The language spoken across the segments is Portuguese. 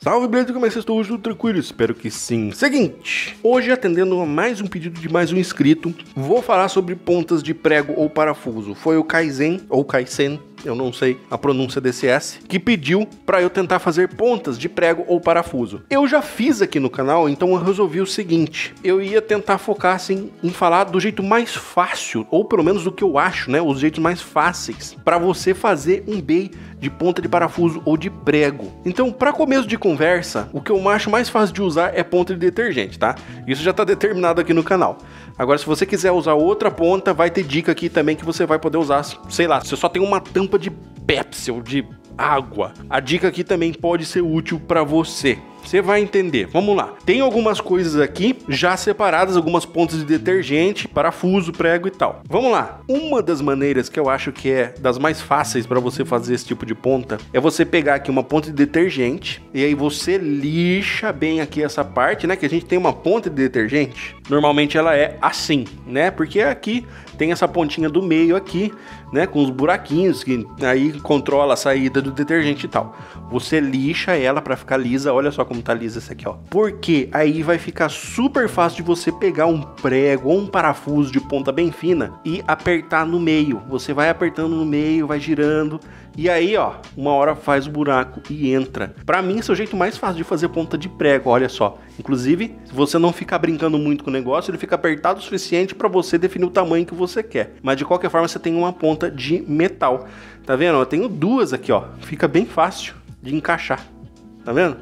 Salve, beleza? Como é que vocês estão hoje? Tudo tranquilo? Espero que sim. Seguinte, hoje atendendo a mais um pedido de mais um inscrito, vou falar sobre pontas de prego ou parafuso. Foi o Kaizen, ou Kaisen, eu não sei a pronúncia desse S, que pediu para eu tentar fazer pontas de prego ou parafuso. Eu já fiz aqui no canal, então eu resolvi o seguinte, eu ia tentar focar assim em falar do jeito mais fácil, ou pelo menos do que eu acho, né, os jeitos mais fáceis para você fazer um bey de ponta de parafuso ou de prego. Então, para começo de conversa, o que eu acho mais fácil de usar é ponta de detergente, tá? Isso já está determinado aqui no canal. Agora, se você quiser usar outra ponta, vai ter dica aqui também que você vai poder usar, sei lá, se você só tem uma tampa de Pepsi ou de água. A dica aqui também pode ser útil para você. Você vai entender. Vamos lá. Tem algumas coisas aqui já separadas, algumas pontas de detergente, parafuso, prego e tal. Vamos lá. Uma das maneiras que eu acho que é das mais fáceis para você fazer esse tipo de ponta é você pegar aqui uma ponta de detergente e aí você lixa bem aqui essa parte, né? Que a gente tem uma ponta de detergente. Normalmente ela é assim, né? Porque aqui tem essa pontinha do meio aqui, né? Com os buraquinhos que aí controla a saída do detergente e tal. Você lixa ela para ficar lisa. Olha só como tá lisa essa aqui, ó. Porque aí vai ficar super fácil de você pegar um prego ou um parafuso de ponta bem fina e apertar no meio. Você vai apertando no meio, vai girando e aí, ó, uma hora faz o buraco e entra. Pra mim, esse é o jeito mais fácil de fazer ponta de prego, olha só. Inclusive, se você não ficar brincando muito com o negócio, ele fica apertado o suficiente para você definir o tamanho que você quer. Mas de qualquer forma, você tem uma ponta de metal. Tá vendo? Eu tenho duas aqui, ó. Fica bem fácil de encaixar. Tá vendo?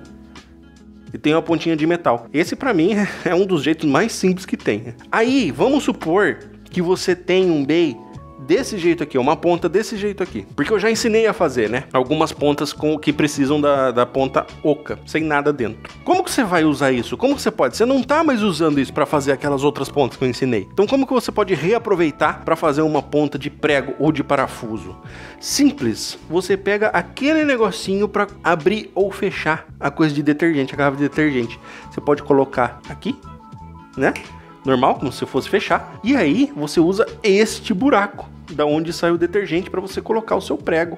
E tem uma pontinha de metal. Esse pra mim é um dos jeitos mais simples que tem. Aí, vamos supor que você tem um bey desse jeito aqui, uma ponta desse jeito aqui. Porque eu já ensinei a fazer, né? Algumas pontas com que precisam da ponta oca, sem nada dentro. Como que você vai usar isso? Como que você pode? Você não tá mais usando isso para fazer aquelas outras pontas que eu ensinei. Então como que você pode reaproveitar para fazer uma ponta de prego ou de parafuso? Simples. Você pega aquele negocinho para abrir ou fechar a coisa de detergente, a garrafa de detergente. Você pode colocar aqui, né? Normal, como se fosse fechar. E aí você usa este buraco da onde sai o detergente para você colocar o seu prego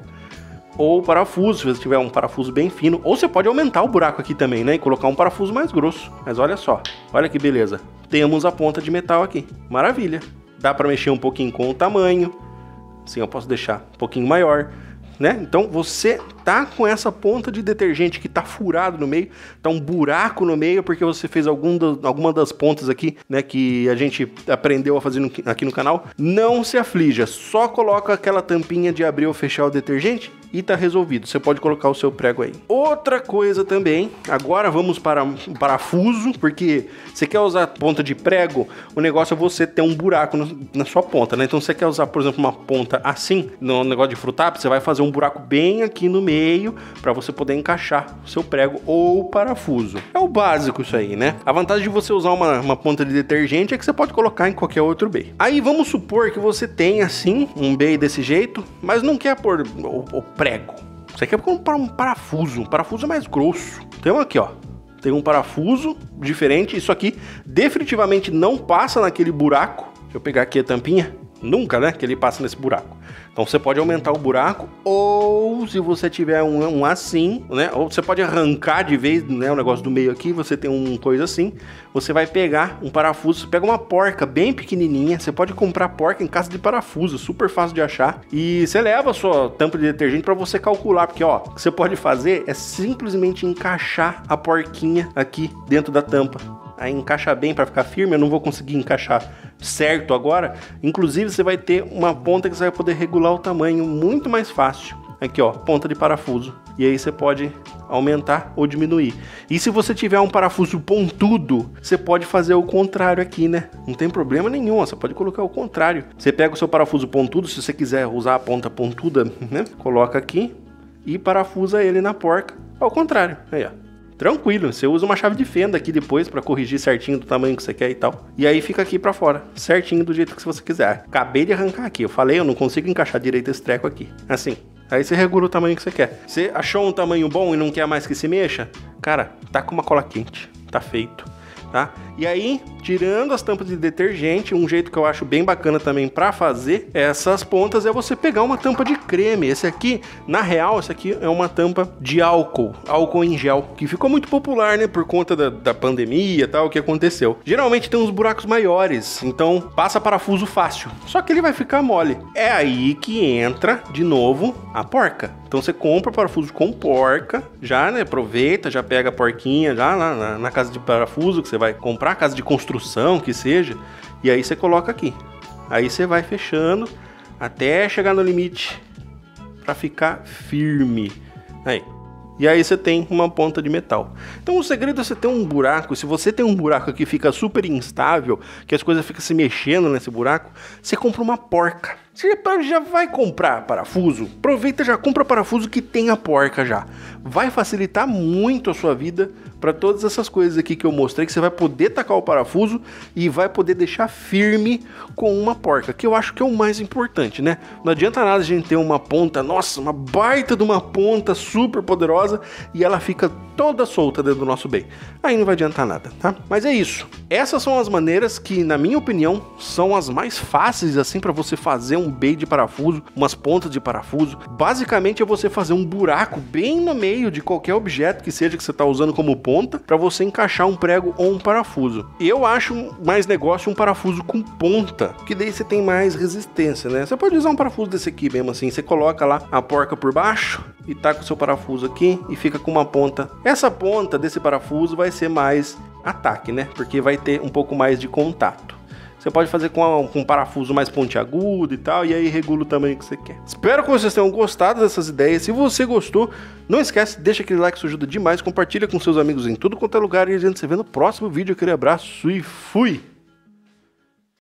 ou parafuso, se você tiver um parafuso bem fino. Ou você pode aumentar o buraco aqui também, né? E colocar um parafuso mais grosso. Mas olha só, olha que beleza. Temos a ponta de metal aqui. Maravilha. Dá para mexer um pouquinho com o tamanho. Assim eu posso deixar um pouquinho maior, né? Então você tá com essa ponta de detergente que tá furado no meio, tá um buraco no meio porque você fez alguma das pontas aqui, né, que a gente aprendeu a fazer aqui no canal. Não se aflija, só coloca aquela tampinha de abrir ou fechar o detergente e tá resolvido. Você pode colocar o seu prego aí. Outra coisa também, agora vamos para um parafuso, porque você quer usar ponta de prego, o negócio é você ter um buraco na sua ponta, né? Então você quer usar, por exemplo, uma ponta assim, no negócio de frutap, você vai fazer um buraco bem aqui no meio para você poder encaixar o seu prego ou parafuso. É o básico isso aí, né? A vantagem de você usar uma ponta de detergente é que você pode colocar em qualquer outro bey. Aí vamos supor que você tem assim um bey desse jeito, mas não quer pôr o prego. Você quer comprar um parafuso é mais grosso. Então aqui, ó, tem um parafuso diferente. Isso aqui definitivamente não passa naquele buraco. Deixa eu pegar aqui a tampinha. Nunca, né, que ele passa nesse buraco. Então você pode aumentar o buraco, ou se você tiver um assim, né, ou você pode arrancar de vez, né, o negócio do meio aqui, você tem uma coisa assim, você vai pegar um parafuso, você pega uma porca bem pequenininha, você pode comprar porca em casa de parafuso, super fácil de achar, e você leva a sua tampa de detergente para você calcular, porque ó, o que você pode fazer é simplesmente encaixar a porquinha aqui dentro da tampa. Aí encaixa bem para ficar firme, eu não vou conseguir encaixar certo agora. Inclusive você vai ter uma ponta que você vai poder regular o tamanho muito mais fácil. Aqui ó, ponta de parafuso. E aí você pode aumentar ou diminuir. E se você tiver um parafuso pontudo, você pode fazer o contrário aqui, né? Não tem problema nenhum, você pode colocar o contrário. Você pega o seu parafuso pontudo, se você quiser usar a ponta pontuda, né? Coloca aqui e parafusa ele na porca. Ao contrário, aí ó. Tranquilo, você usa uma chave de fenda aqui depois para corrigir certinho do tamanho que você quer e tal. E aí fica aqui para fora, certinho do jeito que você quiser. Acabei de arrancar aqui, eu falei, eu não consigo encaixar direito esse treco aqui. Assim, aí você regula o tamanho que você quer. Você achou um tamanho bom e não quer mais que se mexa? Cara, tá com uma cola quente, tá feito. tá? E aí, tirando as tampas de detergente, um jeito que eu acho bem bacana também para fazer essas pontas é você pegar uma tampa de creme. Esse aqui, na real, essa aqui é uma tampa de álcool em gel, que ficou muito popular, né, por conta da pandemia e tal, o que aconteceu. Geralmente tem uns buracos maiores, então passa parafuso fácil, só que ele vai ficar mole. É aí que entra, de novo, a porca. Então você compra o parafuso com porca, já, né, aproveita, já pega a porquinha já lá na casa de parafuso que você vai comprar, casa de construção que seja, e aí você coloca aqui. Aí você vai fechando até chegar no limite para ficar firme. Aí. E aí você tem uma ponta de metal. Então o segredo é você ter um buraco. Se você tem um buraco que fica super instável, que as coisas ficam se mexendo nesse buraco, você compra uma porca. Você já vai comprar parafuso, aproveita e já compra parafuso que tem a porca já. Vai facilitar muito a sua vida para todas essas coisas aqui que eu mostrei, que você vai poder tacar o parafuso e vai poder deixar firme com uma porca, que eu acho que é o mais importante, né? Não adianta nada a gente ter uma ponta, nossa, uma baita de uma ponta super poderosa e ela fica toda solta dentro do nosso bem. Aí não vai adiantar nada, tá? Mas é isso. Essas são as maneiras que, na minha opinião, são as mais fáceis assim para você fazer um bey de parafuso, umas pontas de parafuso. Basicamente é você fazer um buraco bem no meio de qualquer objeto que seja que você está usando como ponta para você encaixar um prego ou um parafuso. Eu acho mais negócio um parafuso com ponta, que daí você tem mais resistência, né? Você pode usar um parafuso desse aqui mesmo assim, você coloca lá a porca por baixo e taca o seu parafuso aqui e fica com uma ponta. Essa ponta desse parafuso vai ser mais ataque, né? Porque vai ter um pouco mais de contato. Você pode fazer com um parafuso mais pontiagudo e tal, e aí regula o tamanho que você quer. Espero que vocês tenham gostado dessas ideias. Se você gostou, não esquece, deixa aquele like, isso ajuda demais. Compartilha com seus amigos em tudo quanto é lugar e a gente se vê no próximo vídeo. Aquele abraço e fui!